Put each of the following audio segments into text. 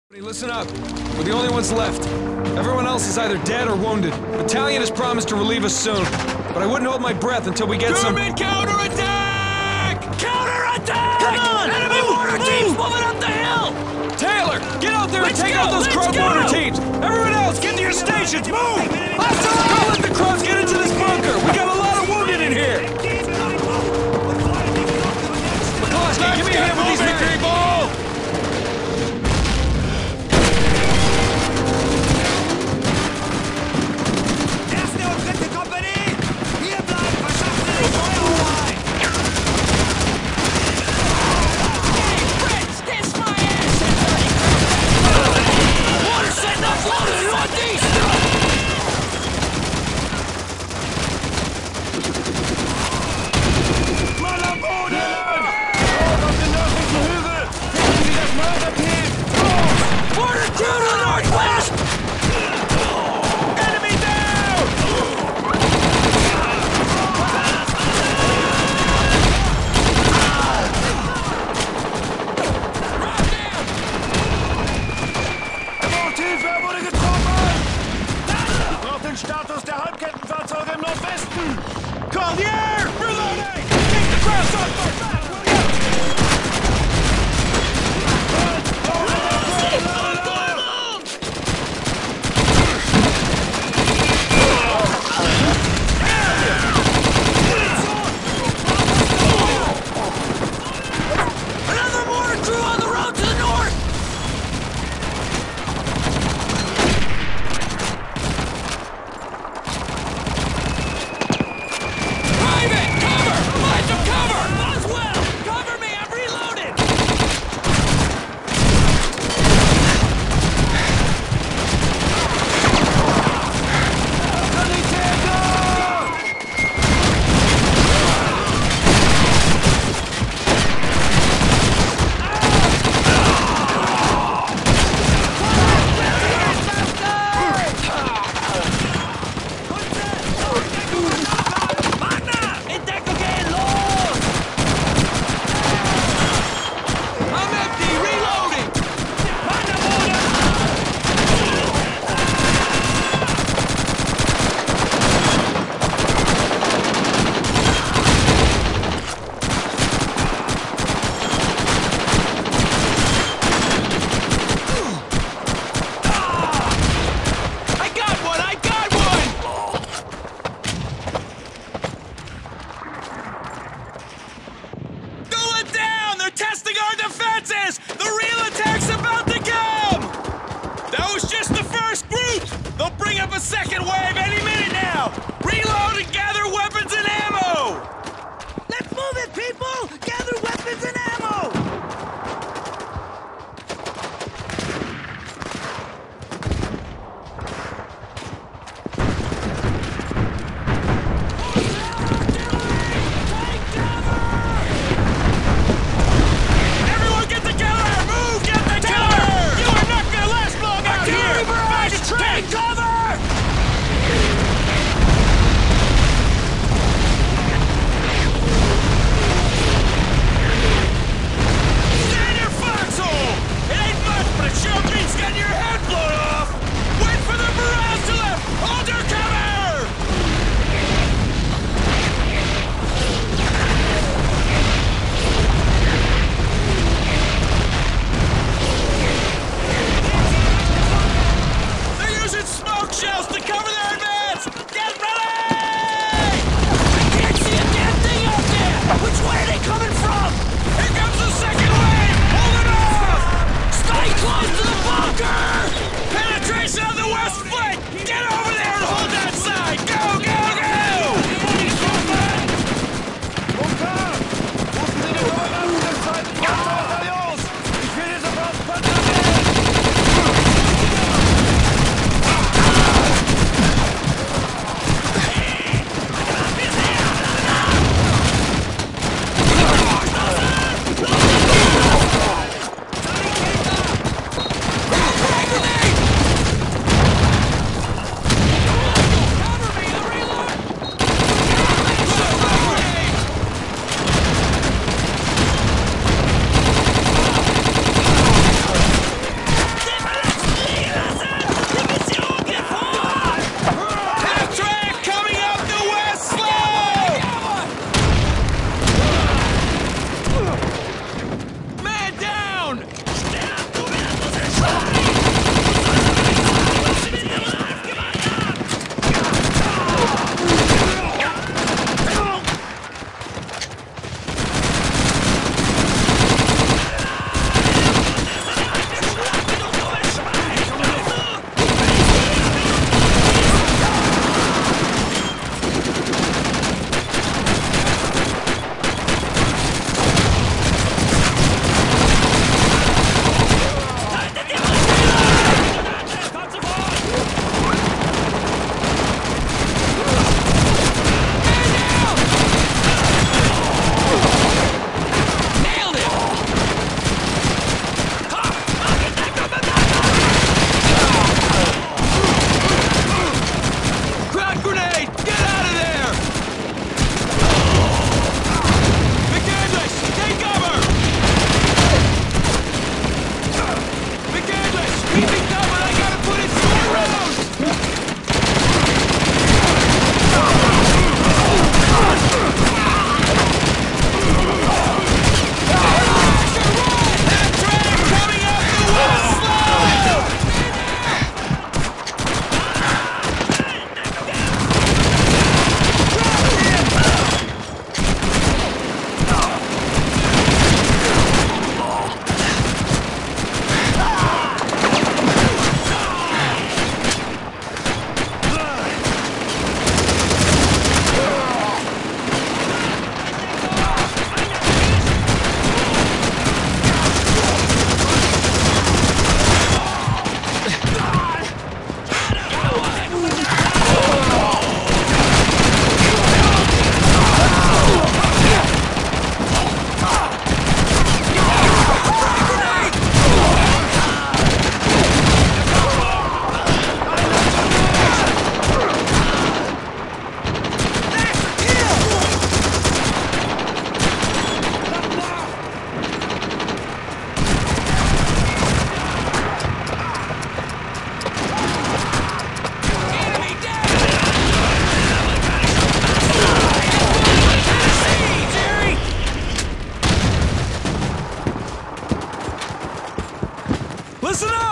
Hey, listen up. We're the only ones left. Everyone else is either dead or wounded. Battalion has promised to relieve us soon, but I wouldn't hold my breath until we get some— German counterattack! Counterattack! Come on! Enemy mortar teams moving up the hill! Taylor, get out there and take out those Krug mortar teams! Everyone else, get to your stations! Move! Don't let the Krugs get into this bunker! We got a lot of wounded in here! McCloskey, give me a hand with these people! Status der Halbkettenfahrzeuge im Nordwesten! Collier! Reloading! Take the grass off my back, will you? Another mortar crew on the road to the north! They'll bring up a second wave any minute now! Reload and gather weapons and ammo! Let's move it, people! Gather weapons and ammo! Everyone get together! Move! Get together! You are not gonna last long out here! Take cover! Stay in your foxhole! It ain't much, but it sure beats getting your head blown off! Wait for the barrage to left! Hold your cover! They're using smoke shells to cover their advance! Get ready! I can't see a damn thing out there! Which way are they coming from? Here comes the second wave! Hold it off! Stay close to the bunker! Penetration on the west flank! Get over there and hold that side! Go, go, go! Ich will jetzt aber Frag grenade!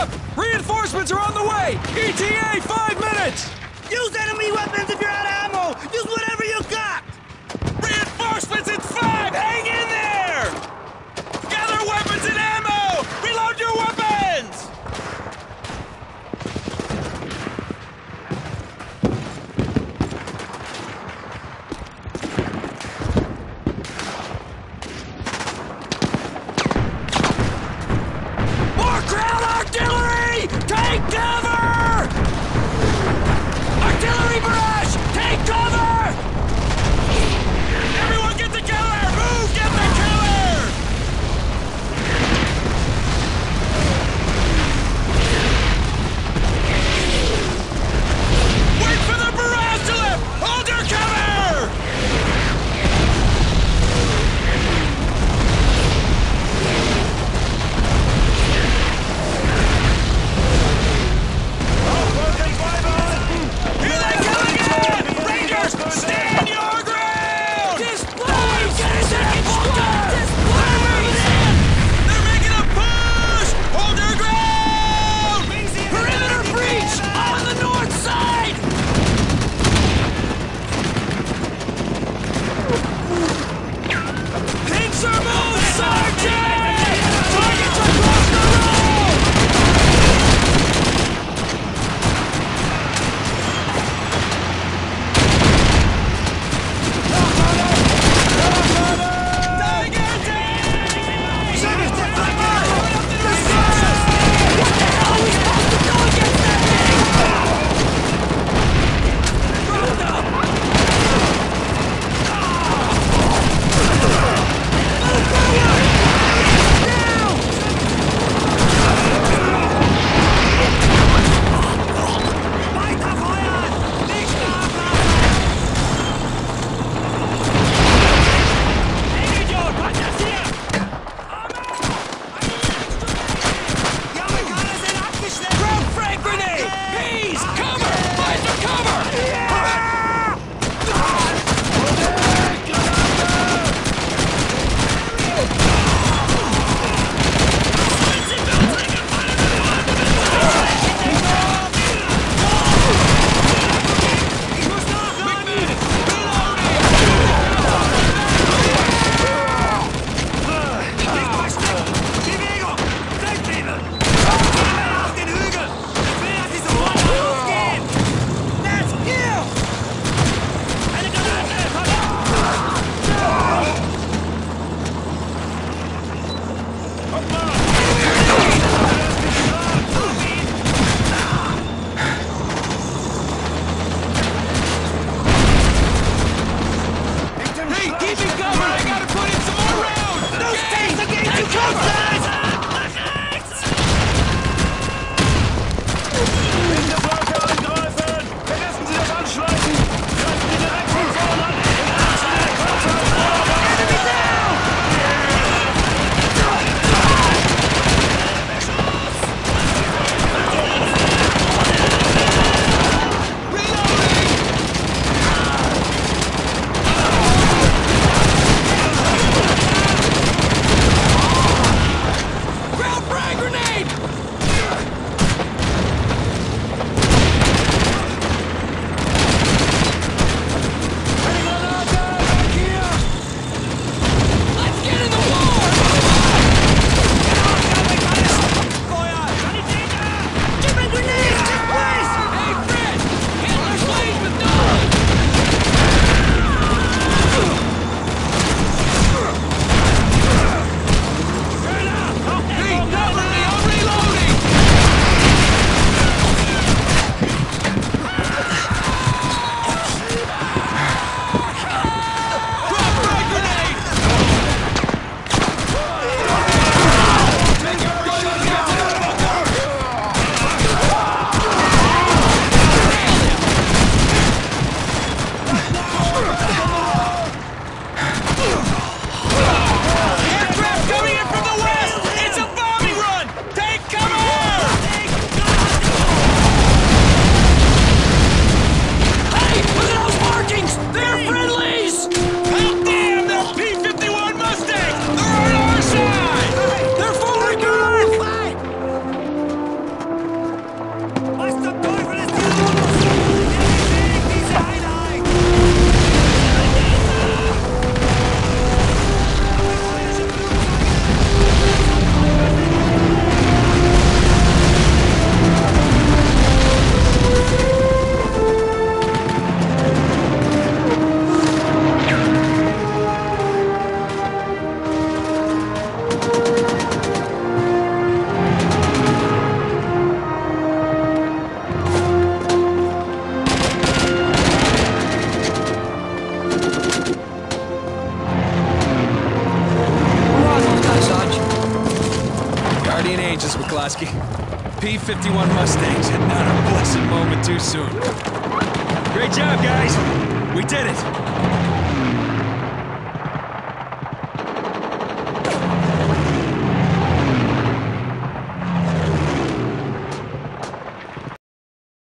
up! Reinforcements are on the way! ETA 5 minutes! Use enemy weapons if you're out of ammo! Use whatever you got! Reinforcements in 5! Hang in there! Gather weapons and ammo! Reload your weapons! More ground artillery! Take cover! Artillery barrage! Take cover! Everyone get together! Move! Get the Lasky. P-51 Mustangs, and not a blessed moment too soon. Great job, guys. We did it.